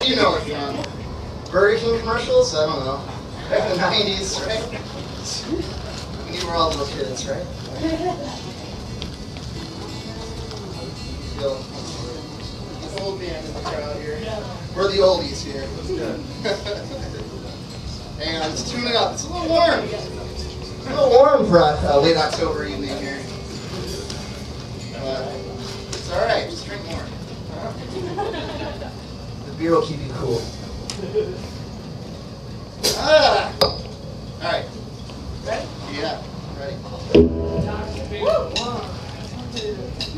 You know it from Burger King commercials? I don't know. Back in the 90s, right? We were all little kids, right? Old man in the crowd here. We're the oldies here. Let's go. And it's tuning up. It's a little warm. It's a little warm for a late October evening here. But it's alright. Just drink more. The beer will keep you cool. Alright. Ready? Yeah. Ready. Woo! 1, 2, 3.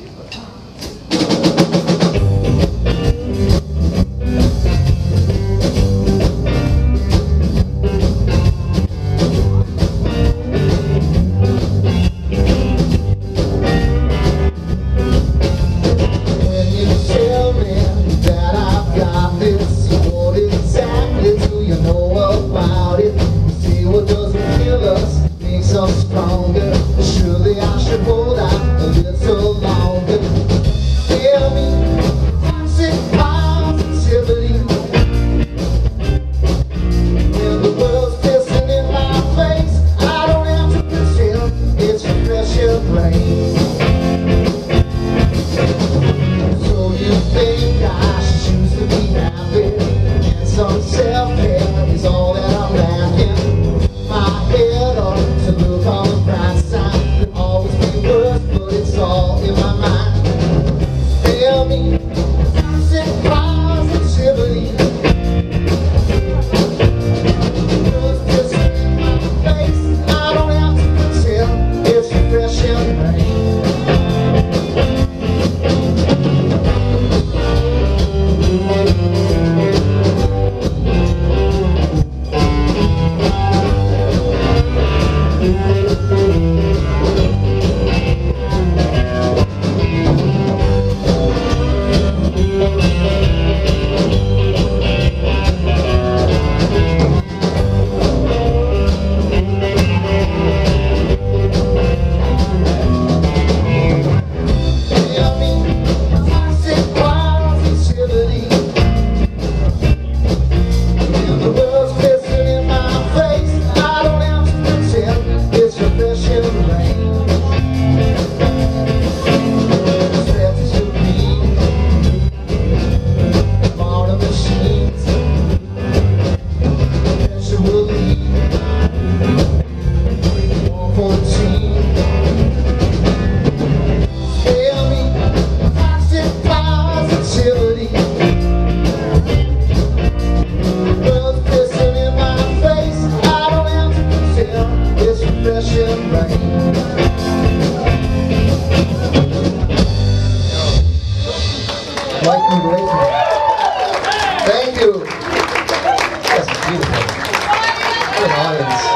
Thank you. That's beautiful. What an audience.